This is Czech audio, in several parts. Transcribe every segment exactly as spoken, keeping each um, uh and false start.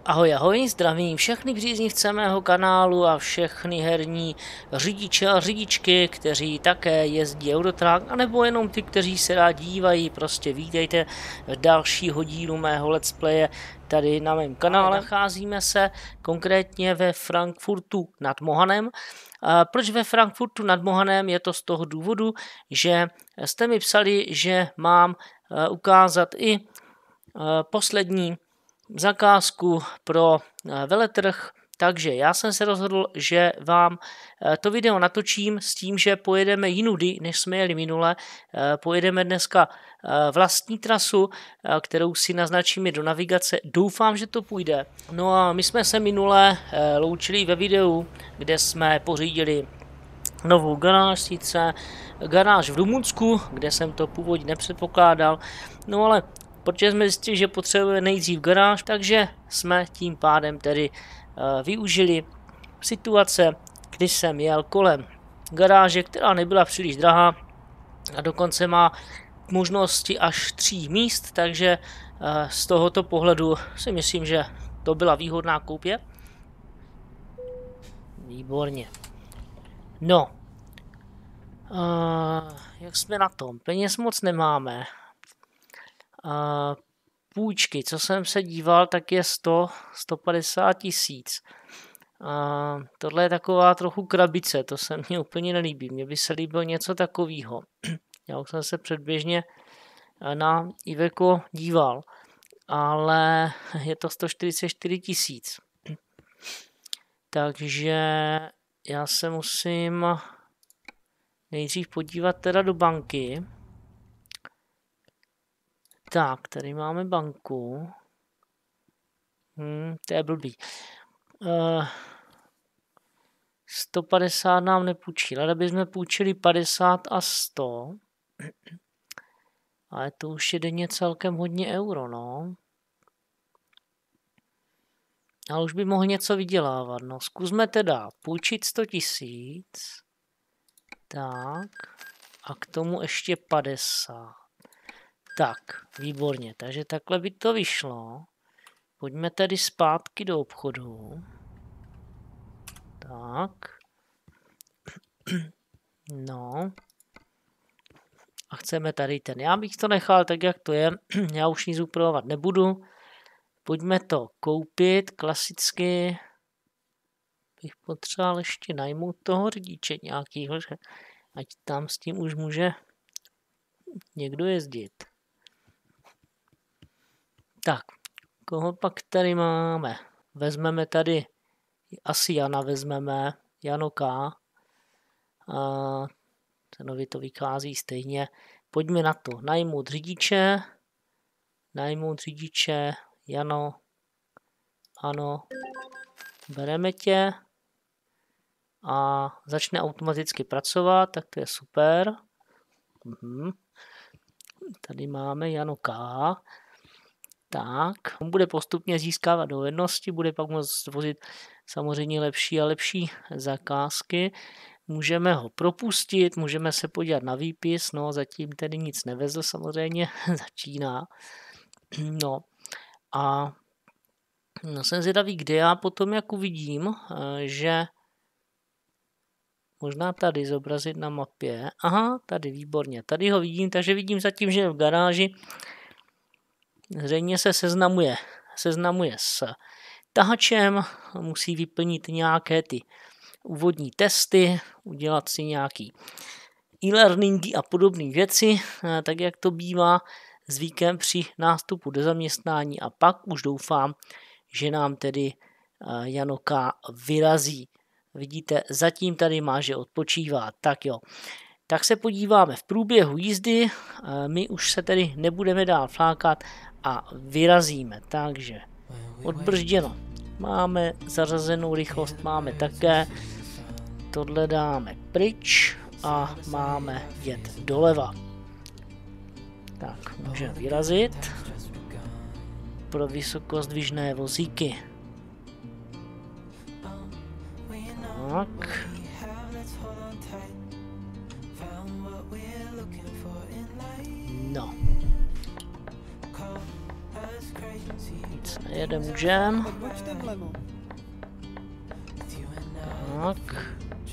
Ahoj, ahoj, zdravím všechny příznivce mého kanálu a všechny herní řidiče a řidičky, kteří také jezdí Eurotrack, anebo jenom ty, kteří se rád dívají. Prostě vítejte v dalšího dílu mého let's playe tady na mém kanále. Nacházíme se konkrétně ve Frankfurtu nad Mohanem. A proč ve Frankfurtu nad Mohanem? Je to z toho důvodu, že jste mi psali, že mám ukázat i poslední zakázku pro veletrh, takže já jsem se rozhodl, že vám to video natočím s tím, že pojedeme jinudy, než jsme jeli minule. Pojedeme dneska vlastní trasu, kterou si naznačíme do navigace. Doufám, že to půjde. No a my jsme se minule loučili ve videu, kde jsme pořídili novou garáž, sice garáž v Rumunsku, kde jsem to původně nepředpokládal, no ale protože jsme zjistili, že potřebujeme nejdřív garáž, takže jsme tím pádem tedy uh, využili situace, kdy jsem jel kolem garáže, která nebyla příliš drahá a dokonce má možnosti až tří míst, takže uh, z tohoto pohledu si myslím, že to byla výhodná koupě. Výborně. No, uh, jak jsme na tom? Peněz moc nemáme. Uh, půjčky, co jsem se díval, tak je sto, sto padesát tisíc. Uh, tohle je taková trochu krabice, to se mně úplně nelíbí. Mně by se líbilo něco takového. Já už jsem se předběžně na Iveco díval, ale je to sto čtyřicet čtyři tisíc. Takže já se musím nejdřív podívat teda do banky. Tak, tady máme banku. Hmm, to je blbý. Uh, sto padesát nám nepůjčí, ale bychom půjčili padesát a sto. Ale to už je denně celkem hodně euro, no. Ale už by mohl něco vydělávat, no. Zkusme teda půjčit sto tisíc. Tak. A k tomu ještě padesát. Tak, výborně, takže takhle by to vyšlo. Pojďme tedy zpátky do obchodu. Tak. No. A chceme tady ten. Já bych to nechal tak, jak to je. Já už nic upravovat nebudu. Pojďme to koupit. Klasicky bych potřeboval ještě najmout toho řidiče nějakýho, že ať tam s tím už může někdo jezdit. Tak, koho pak tady máme? Vezmeme tady, asi Jana vezmeme, Janoka. A cenovi to vychází stejně. Pojďme na to. Najmout řidiče. Najmout řidiče. Jano. Ano. Bereme tě. A začne automaticky pracovat, tak to je super. Mhm. Tady máme Janoka. Tak, on bude postupně získávat dovednosti, bude pak moct vozit samozřejmě lepší a lepší zakázky. Můžeme ho propustit, můžeme se podívat na výpis, no zatím tedy nic nevezl, samozřejmě začíná. No a no, jsem zvědavý, kde já potom jak uvidím, že možná tady zobrazit na mapě. Aha, tady výborně, tady ho vidím, takže vidím zatím, že je v garáži. Zřejmě se seznamuje, seznamuje s tahačem, musí vyplnit nějaké ty úvodní testy, udělat si nějaký e-learningy a podobné věci, tak jak to bývá zvykem při nástupu do zaměstnání a pak už doufám, že nám tedy Janoka vyrazí. Vidíte, zatím tady má, že odpočívá, tak jo. Tak se podíváme v průběhu jízdy, my už se tedy nebudeme dál flákat a vyrazíme, takže odbržděno. Máme zařazenou rychlost, máme také, tohle dáme pryč a máme jet doleva. Tak, můžeme vyrazit pro vysokozdvižné vozíky. Tak. No. Nic nejede, můžem. Odbočte vlevo. Tak.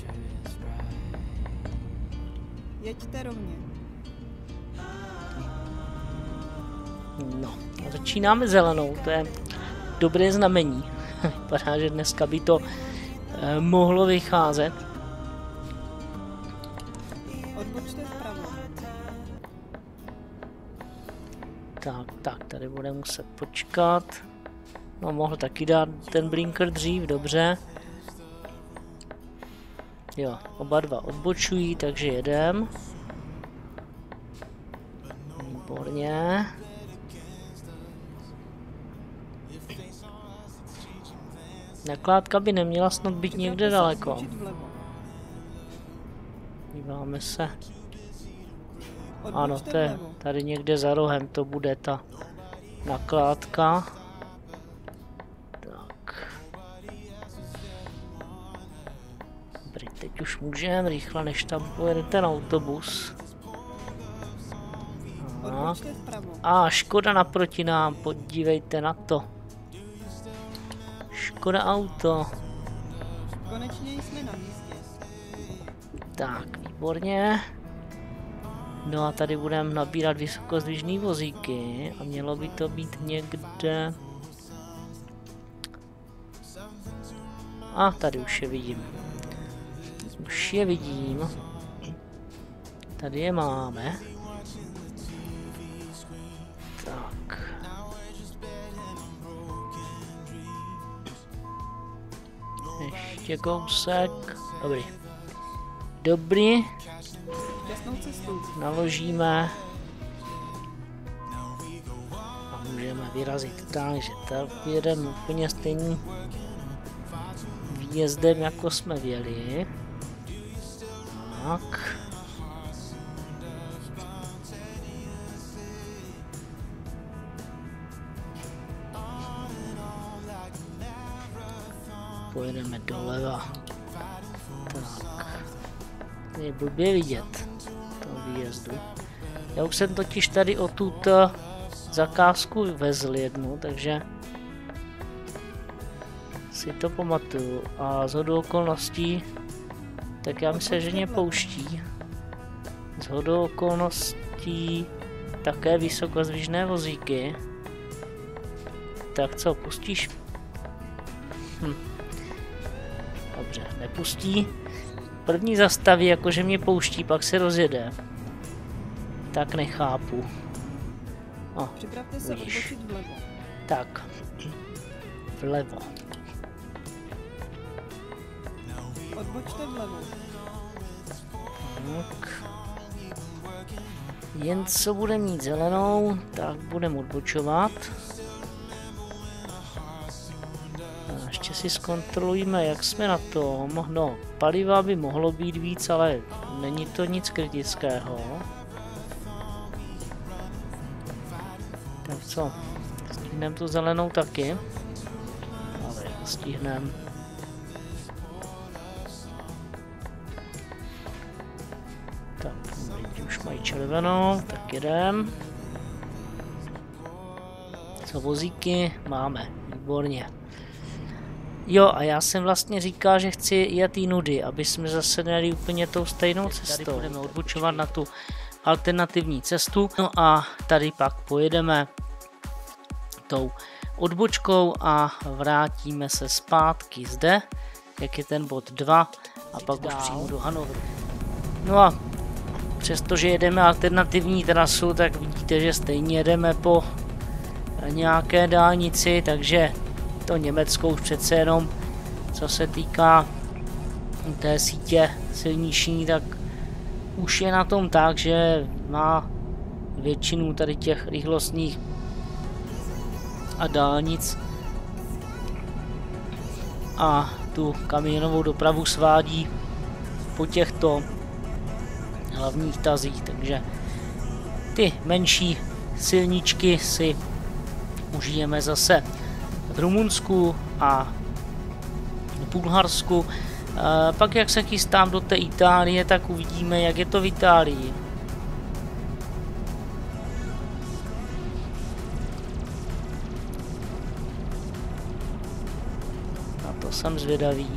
Jeďte rovně. No, a začínáme zelenou, to je dobré znamení. Vypadá, že dneska by to eh, mohlo vycházet. Odbočte vpravo. Tak, tak, tady bude muset počkat. No, mohl taky dát ten blinker dřív, dobře. Jo, oba dva odbočují, takže jedem. Výborně. Nakládka by neměla snad být někde daleko. Díváme se. Ano, to je tady někde za rohem, to bude ta nakládka. Tak. Dobrý, teď už můžeme rychle, než tam pojede ten autobus. Aha. A Škoda naproti nám, podívejte na to. Škoda auto. Konečně jsme na místě. Tak, výborně. No a tady budeme nabírat vysokozdvižný vozíky a mělo by to být někde... A tady už je vidím. Už je vidím. Tady je máme. Tak. Ještě kousek. Dobrý. Dobrý. Naložíme. A můžeme vyrazit tak, že tak jedeme úplně stejným výjezdem, jako jsme věli. Tak. Pojedeme doleva. Tak. Je blbě vidět toho výjezdu. Já už jsem totiž tady o tuto zakázku vezl jednu, takže si to pamatuju. A shodou okolností, tak já myslím, že mě pouští. Shodou okolností také vysokozdvižné vozíky. Tak co, pustíš? Hm. Dobře, nepustí. První zastaví, jakože mě pouští, pak se rozjede. Tak nechápu. O, připravte se odbočit vlevo. Tak. Vlevo. Odbočte vlevo. Tak. Jen co bude mít zelenou, tak budeme odbočovat. A ještě si zkontrolujeme, jak jsme na tom. No, paliva by mohlo být víc, ale není to nic kritického. Tak co? Stihneme tu zelenou taky. Ale stihneme. Tak, lidi už mají červenou, tak jedem. Co vozíky? Máme, výborně. Jo, a já jsem vlastně říkal, že chci jet i nudy, aby jsme zase nejeli úplně tou stejnou cestou. Tady budeme odbočovat na tu alternativní cestu. No a tady pak pojedeme tou odbočkou a vrátíme se zpátky zde, jak je ten bod dva, a pak už přijdu do Hannoveru. No a přestože jedeme alternativní trasu, tak vidíte, že stejně jedeme po nějaké dálnici, takže to Německo už přece jenom, co se týká té sítě silniční, tak už je na tom tak, že má většinu tady těch rychlostních a dálnic a tu kamionovou dopravu svádí po těchto hlavních tazích, takže ty menší silničky si užijeme zase v Rumunsku a v Bulharsku. E, pak jak se chystám do té Itálie, tak uvidíme, jak je to v Itálii. to jsem zvědavý.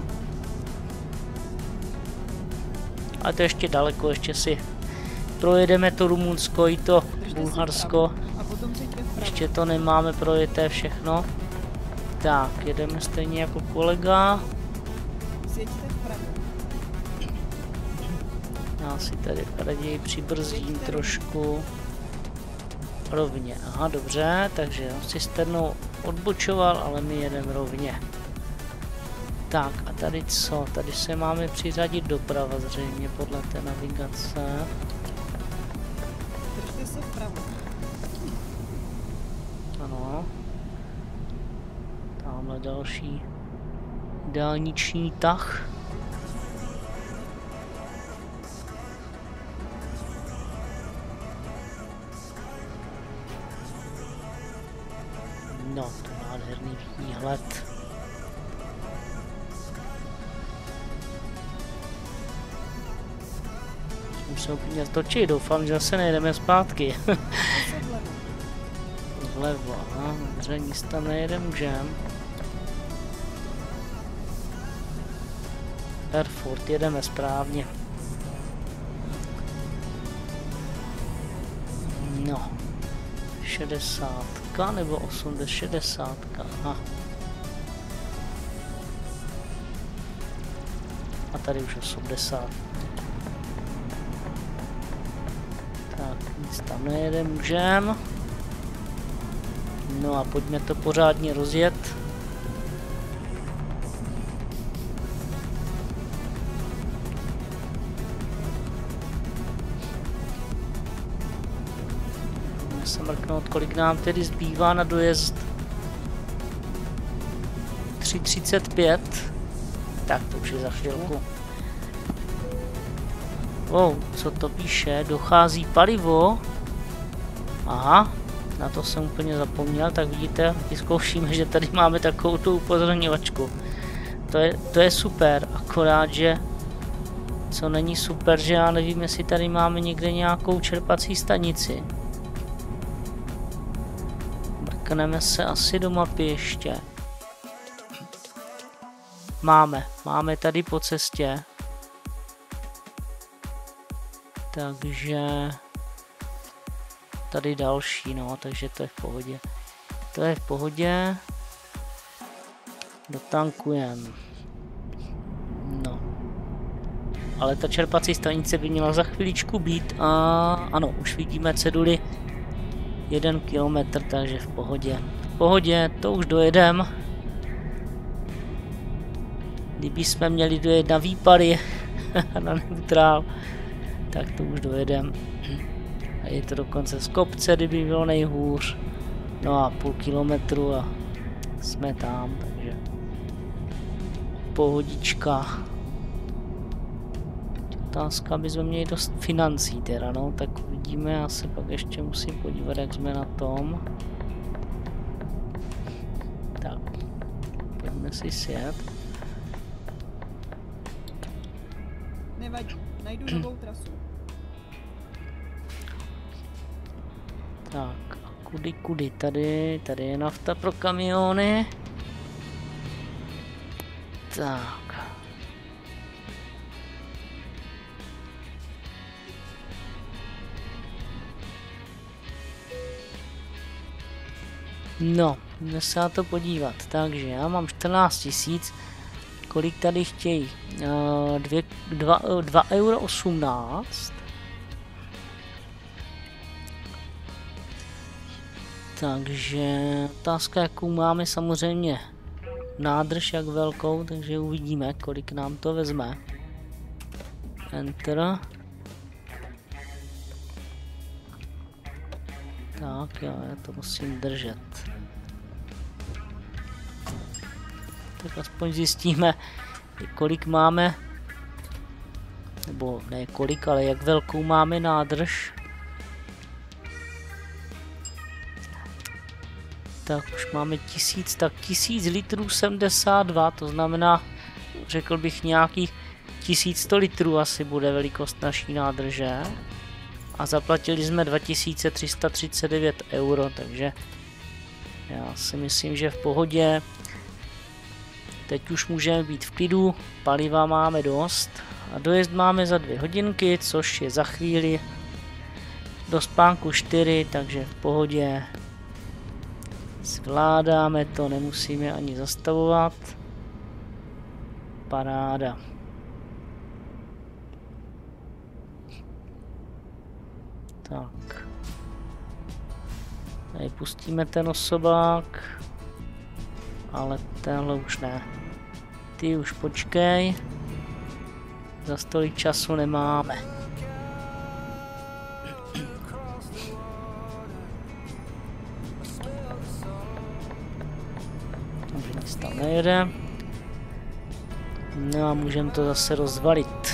A to ještě daleko, ještě si projedeme to Rumunsko i to Bulharsko. A potom seďte vpravo. Ještě to nemáme projeté všechno. Tak, jedeme stejně jako kolega. Sjeďte vpravo. Já si tady raději přibrzdím trošku. Rovně, aha, dobře, takže on si strnou odbočoval, ale my jedeme rovně. Tak a tady co? Tady se máme přiřadit doprava zřejmě podle té navigace. Držte se vpravo. Ano. Tamhle další dálniční tah. No, to je nádherný výhled. Musím úplně točit, doufám, že se nejedeme zpátky. Zase vlevo. Vlevo, aha, dobře, nic tam nejede, můžem. Erfurt, jedeme správně. No, šedesátka nebo osmdesát, šedesátka, aha. A tady už osmdesát. Tak, nic tam nejede, můžem. No a pojďme to pořádně rozjet. Můžeme se mrknout, kolik nám tedy zbývá na dojezd. tři třicet pět. Tak to už je za chvilku. Wow, co to píše? Dochází palivo. Aha, na to jsem úplně zapomněl, tak vidíte, vyzkoušíme, že tady máme takovou tu upozorňovačku. To je, to je super, akorát, že co není super, že já nevím, jestli tady máme někde nějakou čerpací stanici. Mrkneme se asi do mapy ještě. Máme, máme tady po cestě. Takže tady další, no, takže to je v pohodě. To je v pohodě. Dotankujeme. No. Ale ta čerpací stanice by měla za chviličku být a ano, už vidíme ceduly jeden kilometr, takže v pohodě. V pohodě, to už dojedem. Kdyby jsme měli dojet na výpady na neutrál, tak to už dojedem. A je to dokonce z kopce, kdyby bylo nejhůř. No a půl kilometru a jsme tam, takže pohodička. Otázka, aby jsme měli dost financí teda, no, tak uvidíme, já se pak ještě musím podívat, jak jsme na tom. Tak, pojďme si sjet. Nevadí, najdu novou trasu. Tak, a kudy, kudy, tady, tady je nafta pro kamiony. Tak. No, jdeme se na to podívat. Takže já mám čtrnáct tisíc. Kolik tady chtějí? Uh, dva euro osmnáct. Takže otázka, jakou máme, samozřejmě nádrž, jak velkou, takže uvidíme, kolik nám to vezme. Enter. Tak jo, já to musím držet. Tak aspoň zjistíme, kolik máme, nebo ne kolik, ale jak velkou máme nádrž. Tak už máme tisíc, tak tisíc litrů sedmdesát dva, to znamená, řekl bych nějakých tisíc sto litrů asi bude velikost naší nádrže. A zaplatili jsme dva tisíce tři sta třicet devět euro, takže já si myslím, že v pohodě. Teď už můžeme být v klidu, paliva máme dost a dojezd máme za dvě hodinky, což je za chvíli do spánku čtyři, takže v pohodě. Zvládáme to, nemusíme ani zastavovat. Paráda. Tak. Tady pustíme ten osobák. Ale tenhle už ne. Ty už počkej. Za tolik času nemáme. Takže nic tam nejede. No a můžeme to zase rozvalit.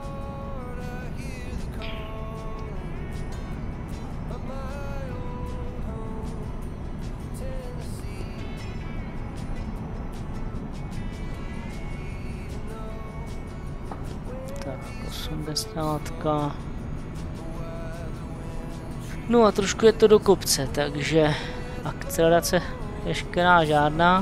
osmdesátka. No a trošku je to do kopce, takže akcelerace veškerá žádná.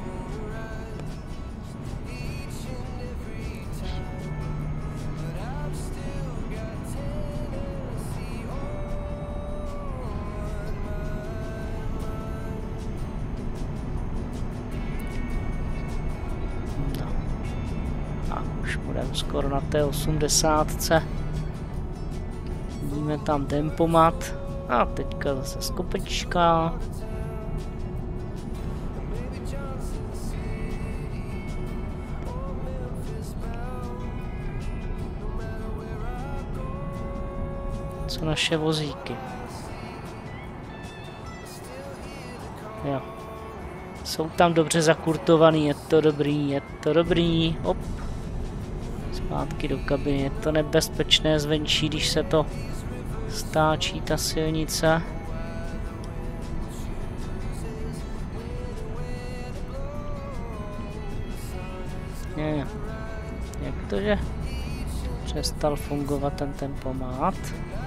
Skoro na té osmdesátce. Vidíme tam tempomat. A teďka zase skopečka. Co naše vozíky? Jo. Jsou tam dobře zakurtovaný, je to dobrý, je to dobrý. Op. Zpátky do kabiny, je to nebezpečné zvenčí, když se to stáčí ta silnice. Ne, jak to, že přestal fungovat ten tempomat?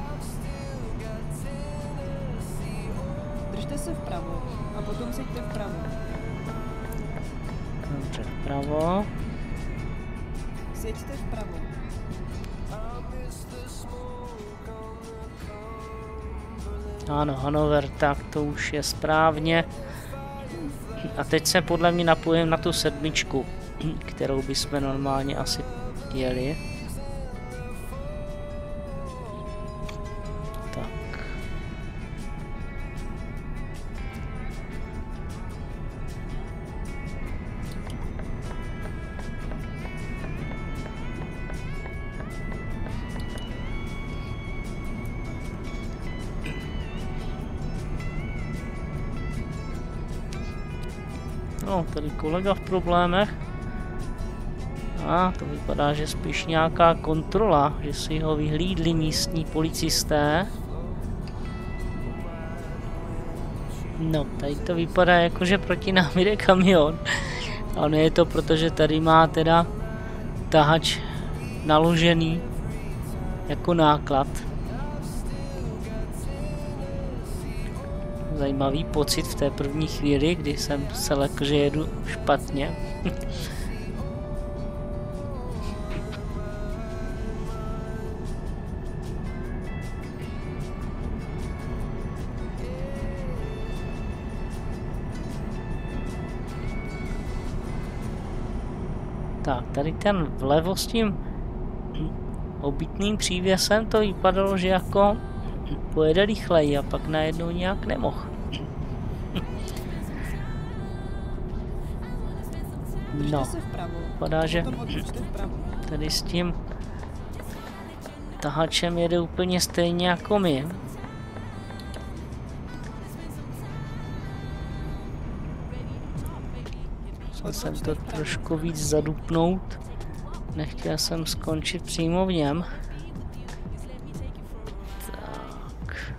Držte se vpravo a potom seďte vpravo. Dobře, vpravo. Sjeďte vpravo. Ano, Hanover, tak to už je správně. A teď se podle mě napojím na tu sedmičku, kterou bychom normálně asi jeli. Tak. No, tady kolega v problémech. A to vypadá, že spíš nějaká kontrola, že si ho vyhlídli místní policisté. No, tady to vypadá jako, že proti nám jde kamion. Ale je to proto, že tady má teda tahač naložený jako náklad. Zajímavý pocit v té první chvíli, kdy jsem se lekl, že jedu špatně. Tak, tady ten vlevo s tím obytným přívěsem to vypadalo, že jako pojede rychleji a pak najednou nějak nemohl. No, vypadá, že tady s tím tahačem jede úplně stejně jako my. Musel jsem to trošku víc zadupnout. Nechtěl jsem skončit přímo v něm. Tak.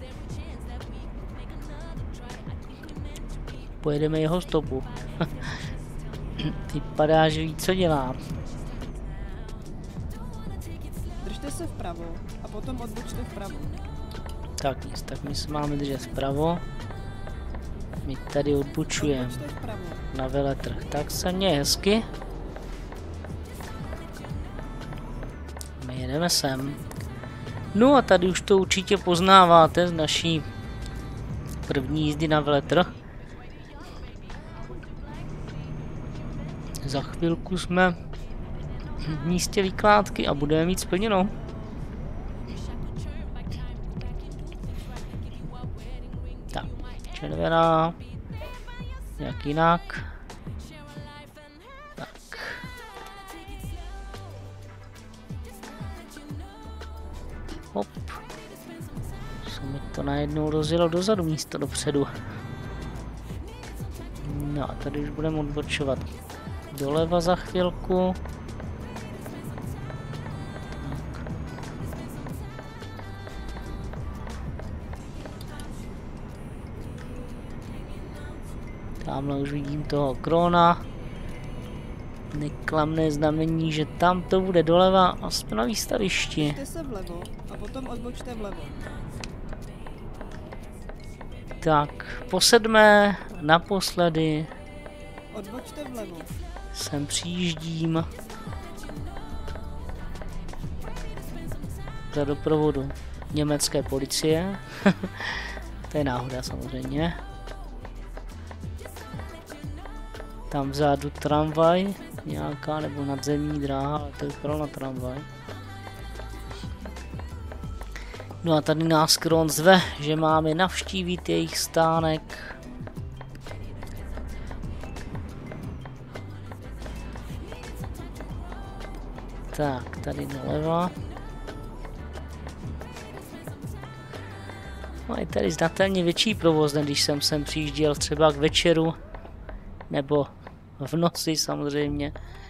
Pojedeme jeho stopu. Vypadá, že ví, co dělá. Držte se vpravo a potom odbočte vpravo. Tak nic, tak my se máme držet vpravo. My tady odbočujeme Odbočte vpravo. na veletrh. Tak se mě hezky. My jedeme sem. No a tady už to určitě poznáváte z naší první jízdy na veletrh. Za chvilku jsme v místě vykládky a budeme mít splněno. Tak, červená, jak jinak. Tak. Hop. Co mi to najednou rozjelo dozadu místo dopředu. No a tady už budeme odbočovat doleva za chvilku. Tak. Tamhle už vidím toho Krona. Neklamné znamení, že tam to bude doleva a jsme na výstavišti. Odbočte se vlevo a potom odbočte vlevo. Tak, po sedmé, naposledy, Odbočte vlevo. sem přijíždím za doprovodu německé policie. To je náhoda samozřejmě. Tam vzadu tramvaj, nějaká nebo nadzemní dráha, ale to vypadalo na tramvaj. No a tady nás Kron zve, že máme navštívit jejich stánek. Tak, tady doleva. No je tady znatelně větší provoz, než když jsem sem přijížděl třeba k večeru. Nebo v noci samozřejmě.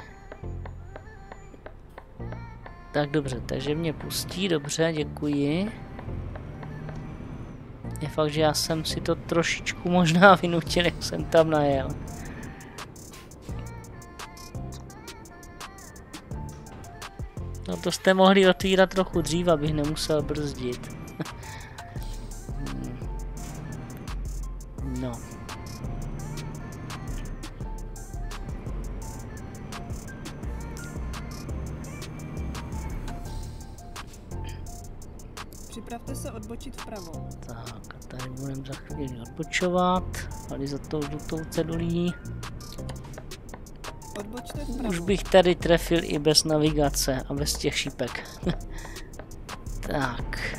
Tak dobře, takže mě pustí, dobře, děkuji. Je fakt, že já jsem si to trošičku možná vynutil, jak jsem tam najel. No to jste mohli otvírat trochu dřív, abych nemusel brzdit. No. Připravte se odbočit vpravo. Tak a tady budeme za chvíli odbočovat. Tady za tou žlutou cedulí. Odbočte vpravo. Už bych tady trefil i bez navigace a bez těch šípek. Tak.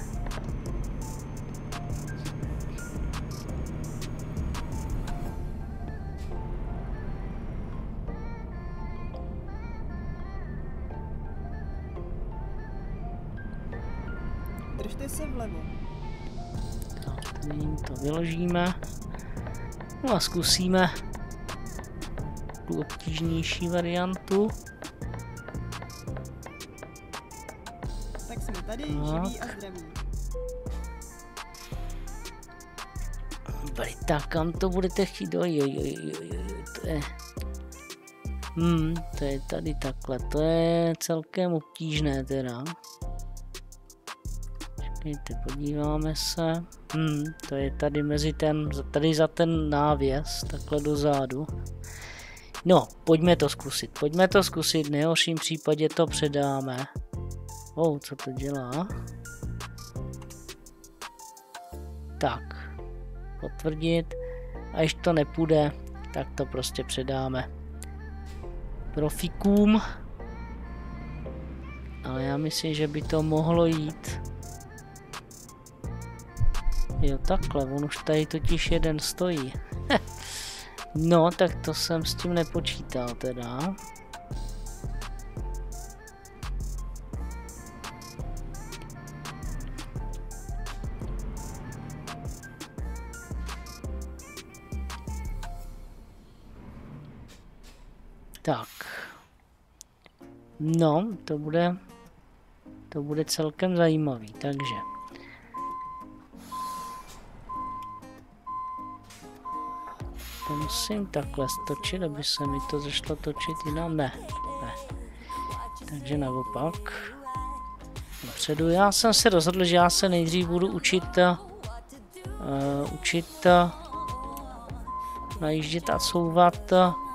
Držte se vlevo. Tak, tady jim to vyložíme. No a zkusíme tu obtížnější variantu. Tak jsme tady, Tak. živí a zdraví. Brita, kam to budete chtít? Oj, oj, oj, oj, oj, to je... Hmm, to je tady takhle, to je celkem obtížné teda. Čekejte, podíváme se. Hmm, to je tady mezi ten, tady za ten návěs, takhle dozadu. No, pojďme to zkusit, pojďme to zkusit, v nejhorším případě to předáme. Oh, co to dělá? Tak, potvrdit. A když to nepůjde, tak to prostě předáme profikům. Ale já myslím, že by to mohlo jít. Jo, takhle, on už tady totiž jeden stojí. No, tak to jsem s tím nepočítal teda. Tak. No, to bude, to bude celkem zajímavý, takže. To musím takhle stočit, aby se mi to zašlo točit jinam. Ne, ne. Takže naopak. Dopředu. Já jsem se rozhodl, že já se nejdřív budu učit uh, učit uh, najíždět a couvat.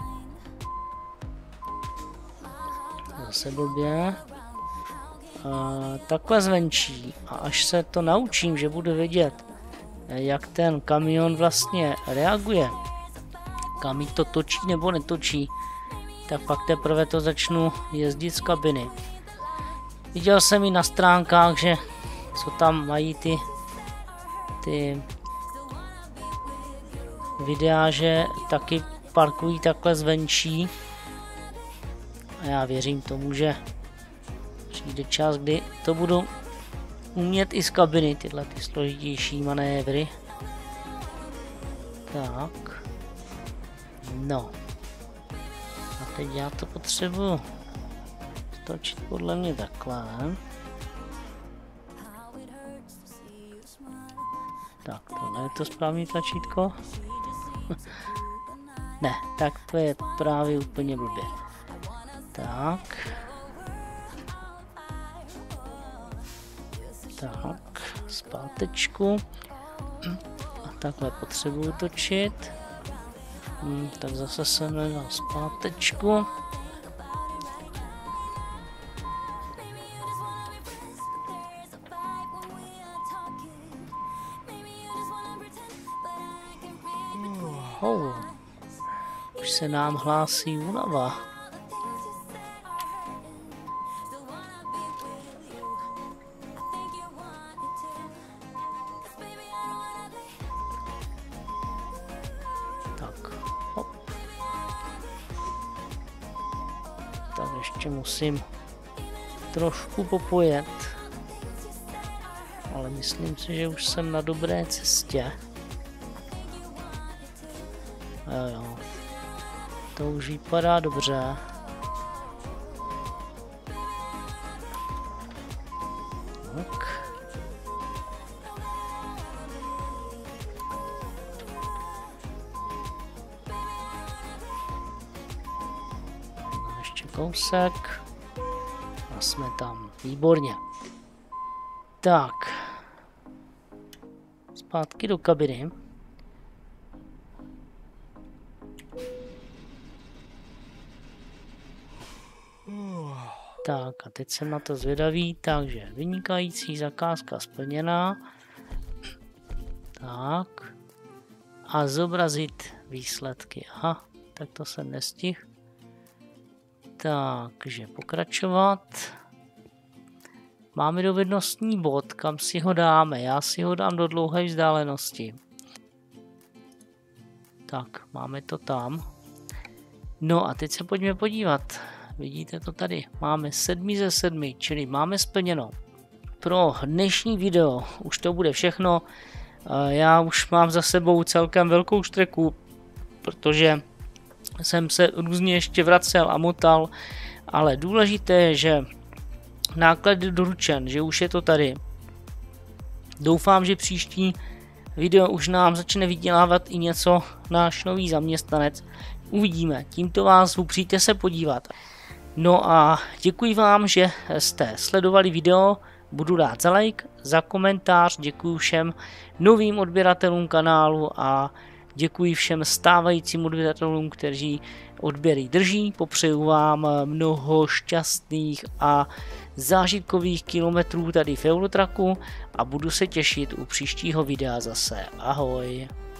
Zase blbě. A takhle zvenčí. A až se to naučím, že budu vědět, jak ten kamion vlastně reaguje, kam jí to točí nebo netočí, tak pak teprve to začnu jezdit z kabiny. Viděl jsem i na stránkách, že co tam mají ty, ty videa, že taky parkují takhle zvenčí. A já věřím tomu, že přijde čas, kdy to budu umět i z kabiny, tyhle ty složitější manévry. Tak. No. A teď já to potřebuji točit podle mě takhle. Tak, tohle je to správný tlačítko. Ne, tak to je právě úplně blbě. Tak. Tak, zpátečku. A takhle potřebuju točit. Hmm, tak zase jsem nedal zpátečku. Oh, už se nám hlásí únava. Tak, hop. Tak ještě musím trošku popojet, ale myslím si, že už jsem na dobré cestě. Jo, jo. To už vypadá dobře. Tak. No, ještě kousek. A jsme tam. Výborně. Tak. Zpátky do kabiny. Tak a teď jsem na to zvědavý, takže vynikající, zakázka splněná. Tak. A zobrazit výsledky. Aha, tak to jsem nestihl. Takže pokračovat. Máme dovednostní bod, kam si ho dáme. Já si ho dám do dlouhé vzdálenosti. Tak, máme to tam. No a teď se pojďme podívat. Vidíte to tady, máme sedm ze sedmi, čili máme splněno. Pro dnešní video už to bude všechno. Já už mám za sebou celkem velkou štreku, protože jsem se různě ještě vracel a motal, ale důležité je, že náklad je doručen, že už je to tady. Doufám, že příští video už nám začne vydělávat i něco náš nový zaměstnanec. Uvidíme, tímto vás přijďte se podívat. No a děkuji vám, že jste sledovali video, budu rád za like, za komentář, děkuji všem novým odběratelům kanálu a děkuji všem stávajícím odběratelům, kteří odběry drží. Popřeju vám mnoho šťastných a zážitkových kilometrů tady v Eurotraku a budu se těšit u příštího videa zase. Ahoj!